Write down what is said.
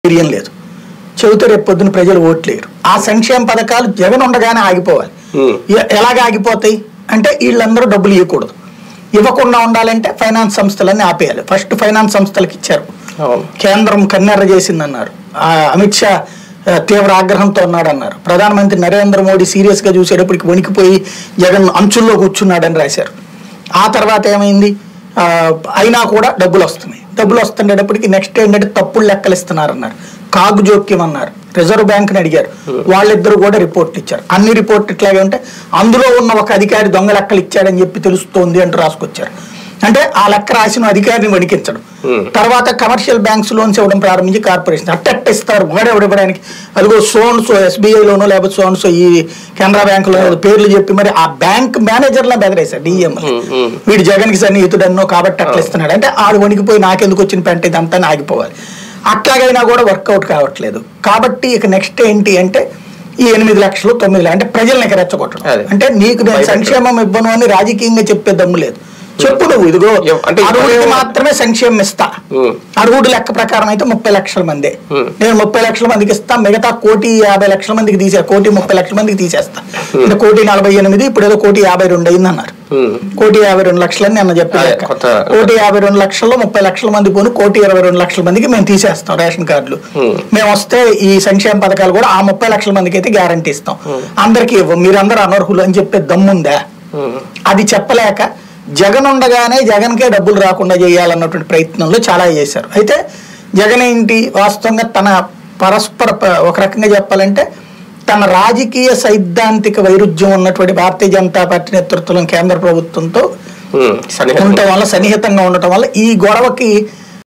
ధైర్యం లేదు. చెబితే రేపు పొద్దున ప్రజలు ఓట్లేరు. ఆ సంక్షేమ పథకాలు జగన్ ఉండగానే ఆగిపోవాలి. ఎలాగ ఆగిపోతాయి అంటే వీళ్ళందరూ డబ్బులు ఇవ్వకూడదు. ఇవ్వకుండా ఉండాలంటే ఫైనాన్స్ సంస్థలన్నీ ఆపేయాలి. ఫస్ట్ ఫైనాన్స్ సంస్థలకు ఇచ్చారు, కేంద్రం కన్నెర్ర చేసిందన్నారు. అమిత్ షా తీవ్ర ఆగ్రహంతో ఉన్నాడన్నారు. ప్రధానమంత్రి నరేంద్ర మోడీ సీరియస్ గా చూసేటప్పటికి వణికిపోయి జగన్ అంచుల్లో కూర్చున్నాడని రాశారు. ఆ తర్వాత ఏమైంది, అయినా కూడా డబ్బులు వస్తున్నాయి. డబ్బులు వస్తుండేటప్పటికి నెక్స్ట్ ఏంటంటే తప్పులు లెక్కలు ఇస్తున్నారన్నారు, కాగు జోక్యం అన్నారు. రిజర్వ్ బ్యాంక్ని అడిగారు, వాళ్ళిద్దరు కూడా రిపోర్ట్లు ఇచ్చారు. అన్ని రిపోర్ట్లు ఇట్లాగే ఉంటే అందులో ఉన్న ఒక అధికారి దొంగ లెక్కలు ఇచ్చాడని చెప్పి తెలుస్తోంది అంటూ రాసుకొచ్చారు. అంటే ఆ లెక్క రాసిన అధికారిని వణికించడం. తర్వాత కమర్షియల్ బ్యాంక్స్ లోన్స్ ఇవ్వడం ప్రారంభించి కార్పొరేషన్ అట్ట ఇస్తారు ఇవ్వడానికి. అదిగో సోన్సో ఎస్బీఐలోనో లేకపోతే సోన్సో ఈ కెనరా బ్యాంకులో పేర్లు చెప్పి మరి ఆ బ్యాంక్ మేనేజర్లా బెదరేశారు డిఎం. వీడు జగన్కి సన్నిహితుడన్నో కాబట్టి అట్లా ఇస్తున్నాడు అంటే ఆడు వణికిపోయి నాకెందుకు వచ్చిన పెంట ఇదంతా ఆగిపోవాలి. అట్లాగైనా కూడా వర్కౌట్ కావట్లేదు. కాబట్టి ఇక నెక్స్ట్ ఏంటి అంటే ఈ 8 లక్షలు 9 లక్షలు అంటే ప్రజల్ని రెచ్చగొట్టడం. అంటే నీకు నేను సంక్షేమం ఇవ్వను అని రాజకీయంగా చెప్పే దమ్ము లేదు. చెప్పు నువ్వు ఇదిగో అర్హుడికి మాత్రమే సంక్షేమం ఇస్తా. అర్హుడు లెక్క ప్రకారం అయితే 30 లక్షల మందే. నేను 30 లక్షల మందికి ఇస్తా, మిగతా 1,50,00,000 మందికి తీసే 1,30,00,000 మందికి తీసేస్తా. 1,48,00,000 ఇప్పుడు ఏదో 1,52,00,000 అయింది అన్నారు. 1,52,00,000 అని నిన్న చెప్పారు. 1,52,00,000లో 30 లక్షల మంది పోను 1,22,00,000 మందికి మేము తీసేస్తాం రేషన్ కార్డులు. మేము వస్తే ఈ సంక్షేమ పథకాలు కూడా ఆ 30 లక్షల మందికి అయితే గ్యారంటీ ఇస్తాం, అందరికీ ఇవ్వం, మీరందరూ అనర్హులు అని చెప్పే దమ్ముందా? అది చెప్పలేక జగన్ ఉండగానే జగన్కే డబ్బులు రాకుండా చేయాలన్నటువంటి ప్రయత్నంలో చాలా చేశారు. అయితే జగన్ ఏంటి వాస్తవంగా తన పరస్పర ఒక రకంగా చెప్పాలంటే తన రాజకీయ సైద్ధాంతిక వైరుధ్యం ఉన్నటువంటి భారతీయ జనతా పార్టీ నేతృత్వంలో కేంద్ర ప్రభుత్వంతో ఉండటం వల్ల, సన్నిహితంగా ఉండటం వల్ల ఈ గొడవకి